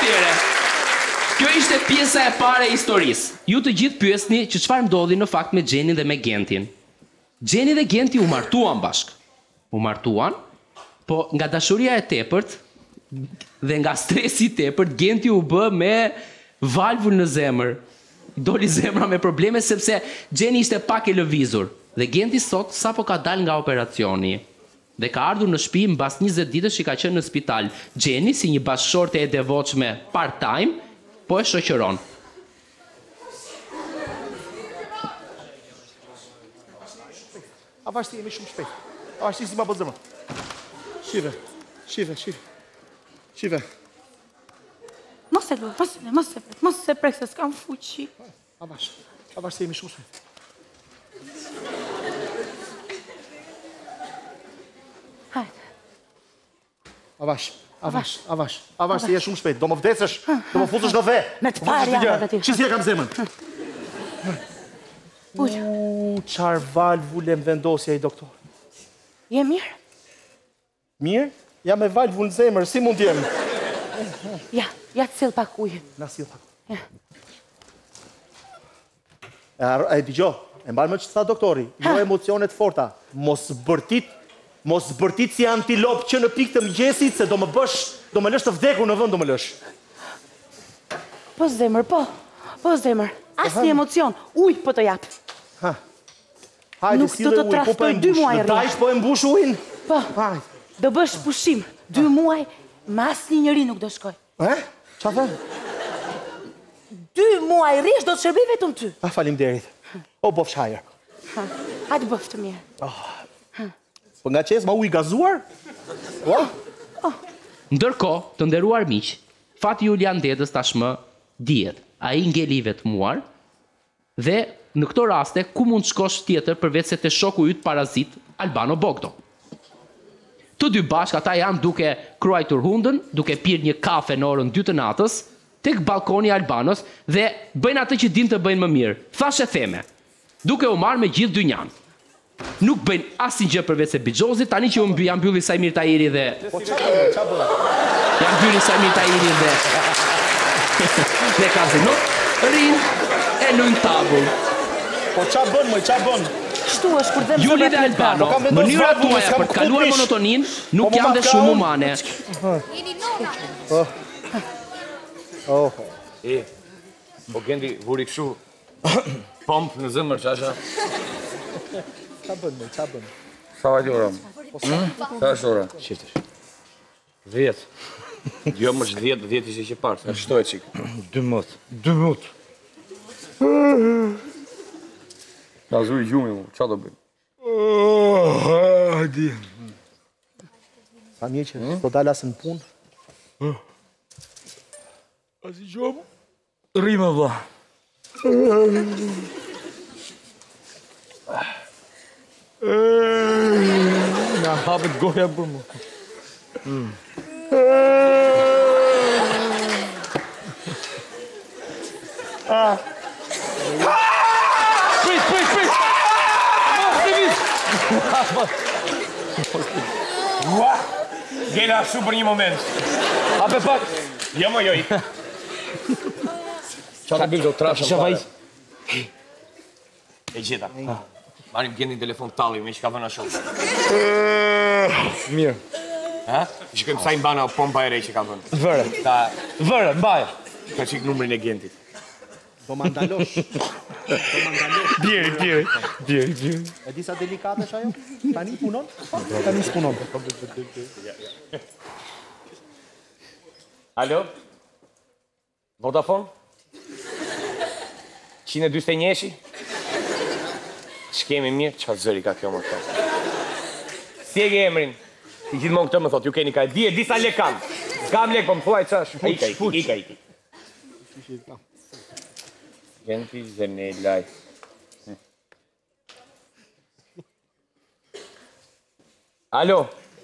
Atëre, kjo ishte pjesa e parë e historisë. Ju të gjithë pyesni që çfarë ndodhi në fakt me Gjenin dhe me Gentin. Gjeni dhe Genti u martuan bashkë. U martuan, po nga dashuria e tepërt dhe nga stresi i tepërt, Genti u bë me valvul në zemër. Doli zemra me probleme sepse Gjeni ishte pak e lëvizur. Dhe Genti sot sapo ka dalë nga operacioni. Dhe ka ardhur në shtëpi mbas 20 ditësh që ka qenë në spital. Gjeni, si një bashkëshorte e devotshme part-time, po e shoqëron. Avash ti jemi shumë shpejt. Avash ti si ma bëtë zëmë. Shive. Mos se prek se s'kam fuqi. Avash ti jemi shumë shpejt. Hajde. Avash ti je shumë shpejt. Do më vdesësh, do më futësh në ve. Me të parë janë ti. Që si e kam zemën? Qarë valvule më vendosja i doktor. Je mirë? Mirë? Ja me valvull në zemër, si mund jem? Ja të sill pak ujë. Na sill pak. E digjo, e mbarë më që të tha doktori, jo emocionet forta, mos bërtit si antilop që në pikë të mëgjesit, se do më lësh të vdeku në vënd do më lësh. Po zemër, asë një emocion, ujë po të japë. Hajde, si dhe ujë, po po e mbush, në tajsh po e mbush ujën? Po, do bësh pushim, 2 muaj, ma asë një njëri nuk do shkoj. Qa thënë? 2 muaj rish do të shërbej vetëm ty. Falim derit, o bofsh hajer. Hajde bëf të mirë. Po nga qes ma ujë gazuar? Ndërkohë, të nderuar miq, fati Julian Dedës tashmë dihet. Ai ngeli i vetmuar dhe në këto raste ku mund të shkosh tjetër përveç se te shoku yt parazit Albano Bogdo. Të dy bashkë ata janë duke kruajtur hundën, duke pirë një kafe në orën 2 të natës tek balkoni i Albanos dhe bëjnë atë që din të bëjnë më mirë. Thashë theme, duke u marrë me gjithë dynjan. Nuk bëjnë asnjë gjë përveç se bixhozit, tani që janë mbylli Sajmir Tahiri dhe janë mbylli Sajmir Tahiri dhe kazino, rinë e lujnë tabull. Po qa bën? Kështu është kur dhe më Juli dhe Albano, mënyra tuaja për të kaluar monotonin nuk janë dhe shumë humane. Po Gendi vuri këshu pomp në zëmër qasha. Qa bën? Sa vajtë ora? Sa është ora? Qiftesh. 10. Jo më që 10 ishe që parë. Në shtoj qikë. 12. Ka zuri gjumi mu, qa do bëjmë? Hajdi. Sa mje që do dalë asë në punë? Asi gjomu? Rime, vla. Na hapët goja për mu. Prit! Gjena shu për një moment. Hape pak. Jo më joj. Qa të bëjmë do trashëm pare. E gjeta. Marim Gendin telefon talli, me që ka vëna shumë. Mirë. Shikojmë sa i mbana pompa e rej që ka vënë. Vërë, mbaje. Ka qik numrin e Gendit. Do më ndalosh. Bjeri. E disa delikate është ajo? Tani punon? Tani s'punon. Alo? Vodafone? 141? Shkemi mirë? Qa zëri ka kjo më thot? Si e ke emrin? I gjithmonë këtë më thot, ju keni ka e disa lek kam. S'kam lek, po më thuaj qa, Ika. Genti Zenelaj. Alo?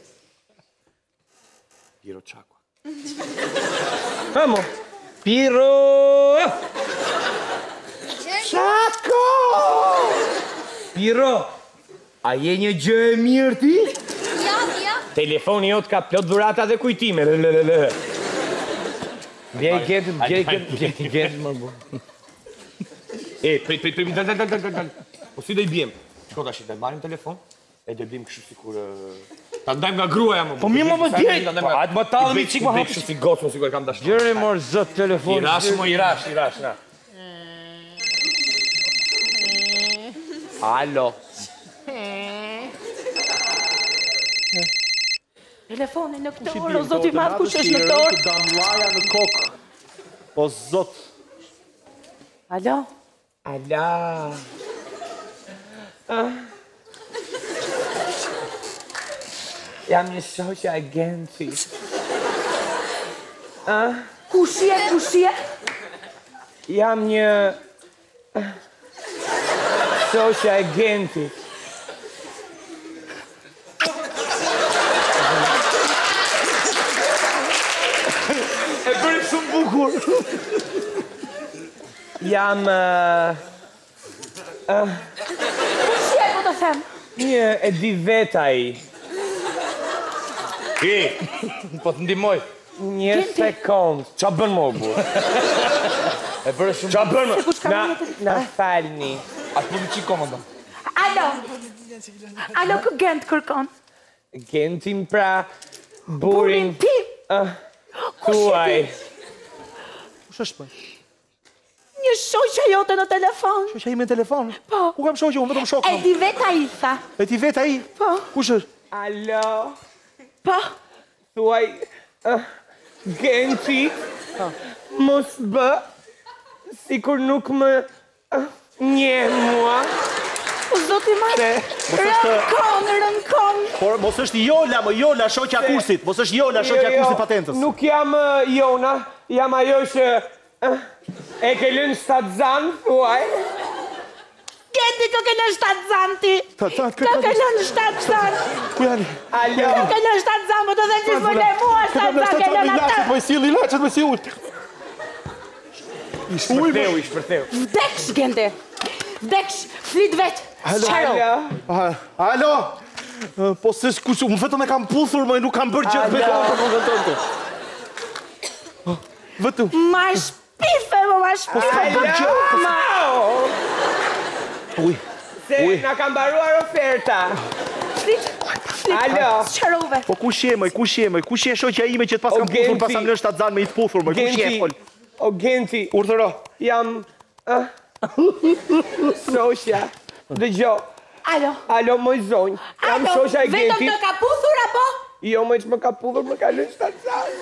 Piro Qakua. Amo? Piro! Qako! Piro! A je një gjë e mirë ti? Ja. Telefoni jot ka plot dhurata dhe kujtime. Bje i gentit, më bu. Prit, dal. Po si do i bjem? Shko tash, do i marrim telefon, e do i bjem kështu sikur... Ta ndajmë nga gruaja më bu. Po mirë më djej. Hajtë më talë mi qik më hapë. Kështu si gocë më sikur kam dashtë. Gjëri mor zot telefon. I rash, na. Alo. Telefoni në këtë orë, o zoti madh, kush është në këtë orë? Damllaja në kokë. Po zot. Alo? Ala. Jam një shoqja e Gentit. Kushje? Jam një... shoqja e Gentit. E bëri shumë bukur. Jam... Kushje, po të them? Një e di vetaj. Po të ndihmoj. Një sekund. Qa bën më bu? E bëre shumë. Qa bën Se kush ka më? vënë të- Na falni. Atë po më çik komandon. Alo, kë Gent kërkon? Gentin pra burin Tim, tuaj. Kush është po? një shoqja jote në telefon. Shoqja ime në telefon? Po. Ku kam shoqja? Unë vetëm shokëm. E di vetë ai tha. E ti vet ai? Po. Kush është? Alo. Po, Thuaj, Genti, mos bë, sikur nuk më nje mua. o zoti madh. Rënkon. Por mos është Jola, më Jola, shoqja kursit. Mos është Jola, shoqja kursit patentës. Nuk jam Jona, jam ajo që e ke lënë shtatzan, thuaj. Genti të ke lënë shtatë zanti. Të ke lënë shtatë zan. Ku janë? Alo. Të ke lënë shtatë zan, po të dhe që s'më le mua shtatë zan, ke lënë atë. Po i sill ilaçet, po i sill. I shpërtheu. Vdeksh, Genti. Vdeksh, flit vetë. Qero. Alo. Po se kush, unë vetëm e kam puthur, më nuk kam bërë gjë vetë. Vetëm. Ma shpife, ma shpife. Uj. Se na kam baruar oferta. Flit. Alo. Qerove. Po kush je, kush je shoqja ime që të pas kam puthur, pas kam lënë shtatzan me i të puthur, më kush je, fol. O Genti, Urdhëro. jam... shoqja. Dëgjo. Alo, moj zonjë. Jam shoqja e Vetëm Gentit. të ka puthur, apo? Jo, më që më ka puthur, më ka lënë shtatzan.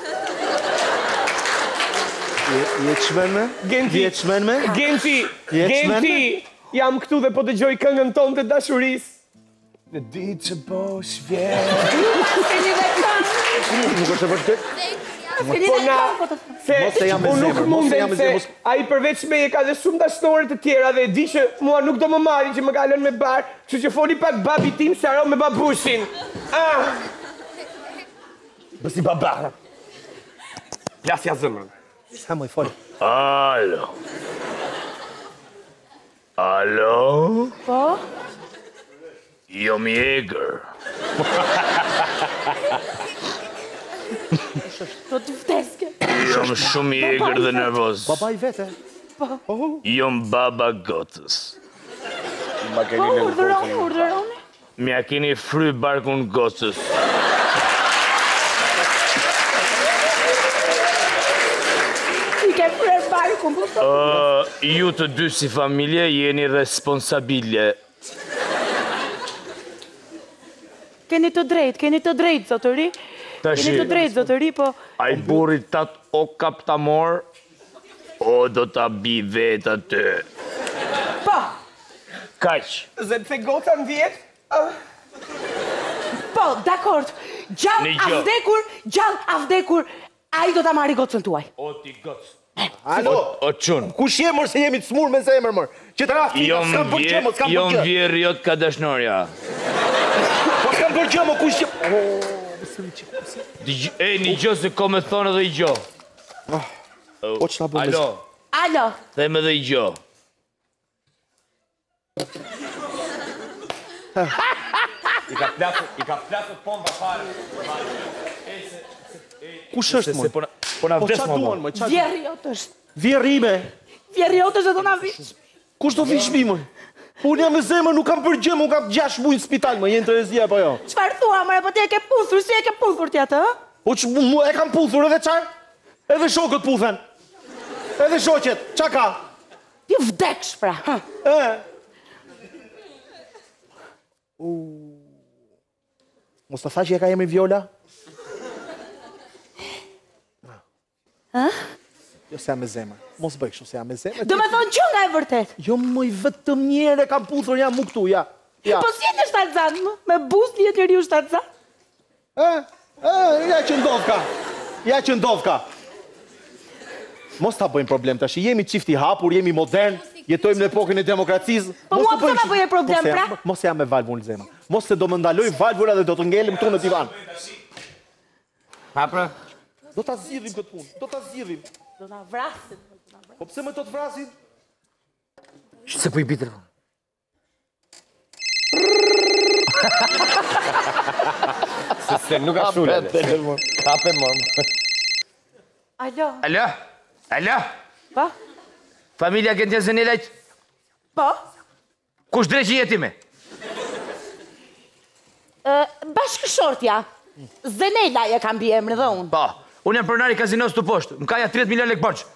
Je çmen me? Genti. Je çmen me? Genti, jam këtu dhe po dëgjoj këngën tonë të dashurisë. Në ditë që bosh vjen. Fini dhe kënë. Nuk është e vërtet? Fini dhe kënë, po të them. Mos se jam me unë nuk zemër, mos se jam mundem me se zemër. ai përveç me e ka dhe shumë dashnore të tjera dhe e di që mua nuk do më marrin që më ka lënë me bar, kështu që foli pak babi tim se aro me babushin. Bësi baba. Plasja zëmrën. Sa më i fol. Alo. Alo? Po? Jom i egrë. Do të vdeske. Jom shumë i egrë dhe nervoz. Baba i vete. Jom baba gotës. Po, urdhëroni. Mja keni fry barkun gotës. I ke fryrë barkun, po të... Ju të dy si familje jeni responsabile. Keni të drejt, zotëri. Keni të drejt, zotëri, po... A i burri tat o kaptamor, o do t'a bi vetë atë. Po, Kaq. Zepse gota në vjetë? po, dakord. Një gjë. Gjallë a vdekur, a i do t'a marri gocën tuaj. O ti gotës. Alo. O qun. Kush je mërë se jemi të smur me zemër mërë? Që të rafti, s'kam bërë gjë, s'kam Jom bërë gjë. vjerë jot ka dëshnorja. Po s'kam bërë gjë, më kush je... Një gjë se ko me thonë edhe i gjo. Po që ta bërë? Alo. Them edhe i gjo. I ka plasur pompa fare. Kush është, mërë? Po na Po vdes qa më duan, më? Vjerri jot është. Vjerime. Vjerri jot është dhe do na vish. Kush do vish mi, më? Unë jam me zemër, nuk kam për gjë, më kam 6 muaj në spital, më jenë të rezia, po jo. Çfarë thua, more, po ti e ke puthur, si e ke puthur ti atë, ë? Po që e kam puthur edhe qarë? Edhe shokët puthen. Edhe shoqet, qa ka? Ti vdeksh, pra. Mos të tha që e ka emri Viola? Jo se jam me zemër. Mos bëj kështu se jam me zemër. Do me thonë që nga e vërtet. Jo më i vetëm njëre kam puthur, jam mu këtu, ja. Po si e në shtatzan, më? Me buz një të riu shtatzan? Ja që ndodh ka. Ja që ndodh ka. Mos ta bëjmë problem tash, jemi çifti hapur, jemi modern, jetojmë në epokën e demokracisë. Po mua pse ma bëje problem, pra? Mos jam me valvulën zemër. Mos se do më ndaloj valvula dhe do të ngelem këtu në divan. Ha pra? Do ta zgjidhim këtë punë, do ta zgjidhim. Do na vrasin. Po pse më do të vrasin? Se po i bitër. Se nuk ka shule. Kape morë. Alo. Alo? Alo? Po? Familja Gentja Zenelajt? Po? Kush dreqi jetime? Bashkëshortja. Zenela e kam bie emrin dhe unë. Po, unë jam pronari kazinos të poshtë. Më kaja 30 milion lek borç.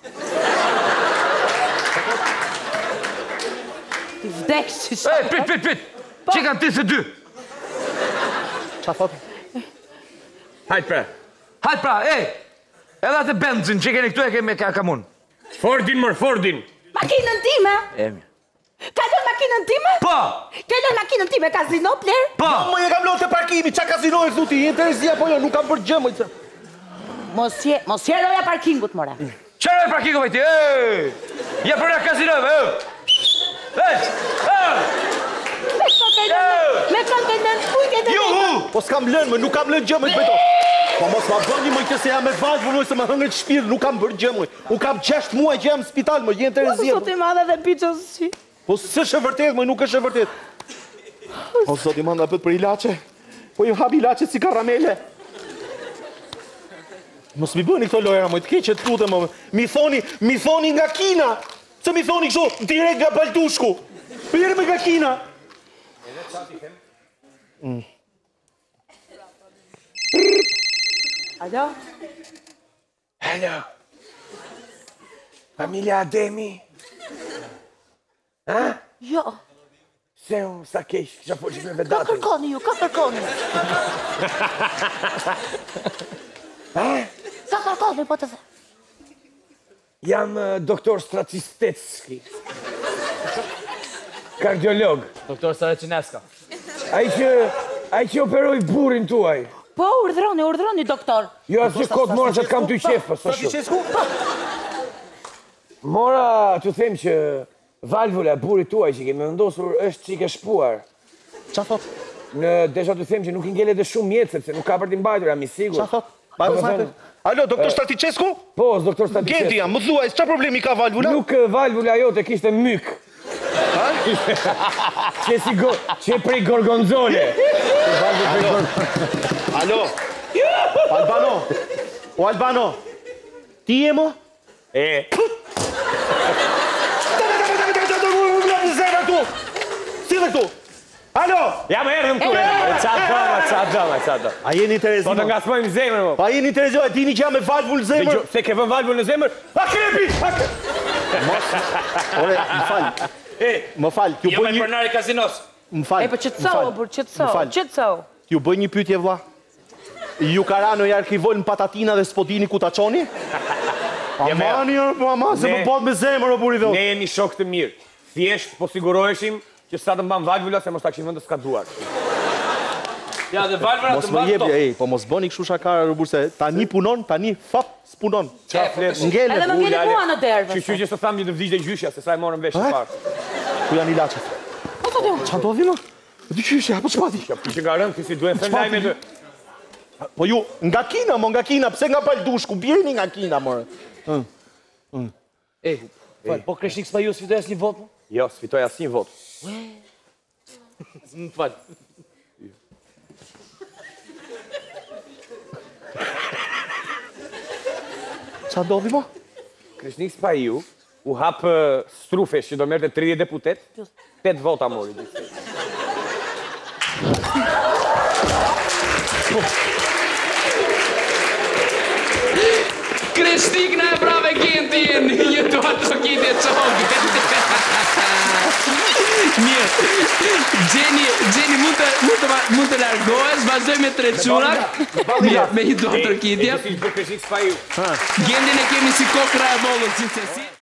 Ti vdeksh që shumë. Prit. Që kanë 32. Qa thot? Hajt pra, edhe atë benzin që keni këtu e kemi kam unë. Fordin, mërë, Fordin. Makinën time? Emi. Ka lën makinën time? Po! Ke lën makinën time kazino, pler? Po! Më e kam lënë të parkimi, qa kazino e thuti, interesia po jo, nuk kam për gjë, më. Mos je roja parkingut, more. Qërë e parkingu vajti, ja përra kazinove, Me kontenën, ujke të Juhu! Po s'kam lënë, më nuk kam lënë gjë, më të bëjto. Po mos ma bëni më këtë se jam me valvë, më se më hëngët shpirë, nuk kam bërë gjë, më. Unë kam 6 muaj që jam në spital, më jenë të rezia. Sot i madhe dhe piqës si. Po s'është e vërtet, më nuk është e vërtet. O, sot i manda pët për ilaçe. Po i hap ilaçe si karamele. Mos mi bëni këto lojra, më të keqet tute, më. Mi thoni nga Kina. Se mi thoni kështu, direkt nga Baldushku. Po jeri me nga Kina. Alo? Alo. Familja Ademi. Ha? Jo. Se unë sa kesh, kisha po që me Ka vedatën. kërkoni ju, ka kërkoni. Ka kërkoni, po të dhe. Jam doktor Stracistetski. Kardiolog. Doktor Saracineska. Ai që operoj burin tuaj. Po, urdhroni, doktor. Jo, asë që kodë mora që të kam të i qefë, për së shumë. Mora të them që valvula burit tuaj që kemi vendosur është që i ke shpuar. Qa thot? Desha të them që nuk i ngele dhe shumë mjetë, sepse nuk ka për t'i mbajtur, jam i sigur. Qa thot? Alo, doktor Straticescu? Po, doktor Straticescu. Genti jam, më thuaj, qa problemi ka valvula? Nuk valvula jote kishte myk. Që prej gorgonzole. Alo. Albano. O Albano. Ti e mo? Si dhe këtu? Alo. Ja më erdhëm këtu. Qa A jeni Po të interesima? nga smojmë zemër, mo. A jeni interesima? Dini që jam me valvull zemër? Se ke vën valvul në zemër? A krepi! Ore, më falj. Më falj, t'ju Jo me bëj një... pronari kazinos. Më falj. E, po qëtësohë, bur, qëtësohë. T'ju bëj një pyetje vlla. Ju Karano i arkivojnë patatina dhe s'po dini ku ta çoni? Amani, po ama, se më bot me zemër o buri dhot. Ne jemi shok të mirë. Thjesht po siguroheshim që sa të mban valvula se mos ta kishim vend të skaduar. Ja, dhe valvura Mos të më mban jep, këto. po mos bëni kështu shakara robur se tani punon, tani fap s'punon. Qa flet? Ngele. Edhe më ngeli mua në derve. Që se thamë që të vdiqte gjyshja, se sa e morëm vesh të parë. Ku janë ilaçet? Po të dhe. Çfarë ndodhi më? Dy qyshja, po ç'pati? Që nga rëndë, si duhen thënë lajme të... Po ju, nga Kina, mo nga Kina, pse nga Baldushku, bjeni nga Kina, more. Po Kreshnik s'pa ju sfitoj asnjë vot? Jo, s'fitoj asnjë vot. Më fal. Qa ndodhi mo? Krishnik Spaiu u hapë strufesh që do merte 30 deputet, 8 vota mori. Krishnik na e brave Gentin, një do ato kiti e qogë. Mirë, Gjeni mund të largohesh, vazhdoj me tre qurat. Mirë, me një do atër kitje. Krishnik Spaiu. Gentin e kemi si kokra e bollët, si se si.